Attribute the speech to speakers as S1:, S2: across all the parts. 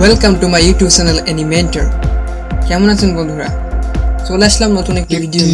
S1: Welcome to my YouTube channel Animentor. কেমন আছেন বন্ধুরা? চলে আসলাম নতুন একটি ভিডিও।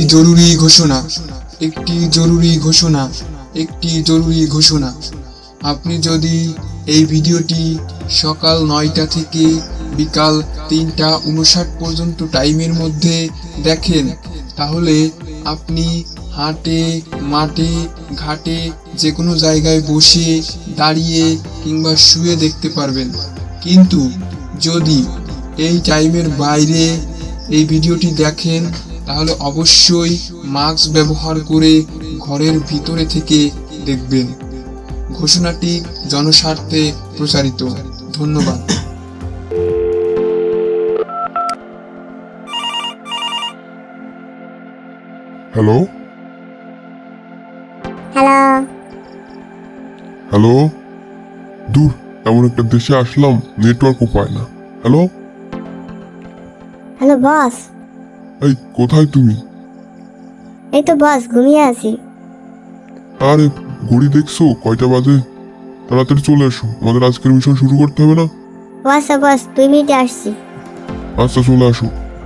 S1: একটি জরুরি ঘোষণা। আপনি যদি এই ভিডিওটি সকাল 9টা থেকে বিকাল 3টা 59 পর্যন্ত টাইমের মধ্যে দেখেন, তাহলে আপনি হাটে, মাঠে, ঘাটে যে কোনো জায়গায় বসে, দাঁড়িয়ে কিংবা শুয়ে দেখতে পারবেন। কিন্তু যদি এই টাইমের বাইরে এই ভিডিওটি দেখেন, তাহলে অবশ্যই মাস্ক ব্যবহার করে ঘরের ভিতরে থেকে দেখবেন। ঘোষণাটি জনস্বার্থে প্রচারিত। ধন্যবাদ।
S2: হ্যালো
S3: হ্যালো
S2: হ্যালো দূর, এমন একটা দেশে আসলাম, নেটওয়ার্কও পায় না। Hello
S3: hello boss.
S2: এই কোথায় তুমি?
S3: এই তো বস, ঘুমিয়ে আছি।
S2: আরে ঘড়ি দেখছো কয়টা বাজে? তাড়াতাড়ি চলে এসো, আমাদের আজকের মিশন শুরু করতে হবে না?
S3: আচ্ছা বস, 2 মিনিটে আসছি।
S2: আচ্ছা চলে আসো।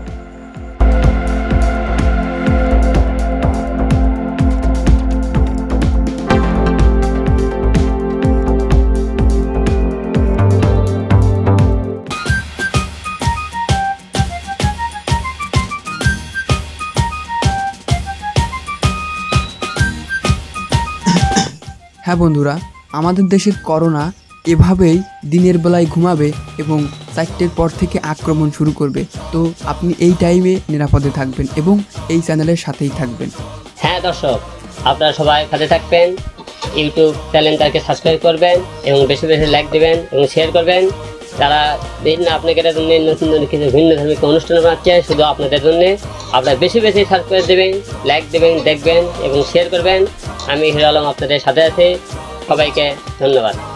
S1: হ্যাঁ বন্ধুরা, আমাদের দেশের করোনা এভাবেই দিনের বেলায় ঘুমাবে এবং 4টের পর থেকে আক্রমণ শুরু করবে। তো আপনি এই টাইমে নিরাপদে থাকবেন এবং এই চ্যানেলের সাথেই থাকবেন।
S4: হ্যাঁ দর্শক, আপনারা সবাই সাথে থাকবেন, ইউটিউব চ্যানেলটাকে সাবস্ক্রাইব করবেন এবং বেশি বেশি লাইক দেবেন এবং শেয়ার করবেন। তারা বিভিন্ন আপনাদের জন্য নতুন নতুন কিছু ভিন্ন ধর্মিক অনুষ্ঠান বানাচ্ছে শুধু আপনাদের জন্য। আপনারা বেশি বেশি সাবস্ক্রাইব দেবেন, লাইক দেবেন, দেখবেন এবং শেয়ার করবেন। আমি হিরো আলম আপনাদের সাথে আছি। সবাইকে ধন্যবাদ।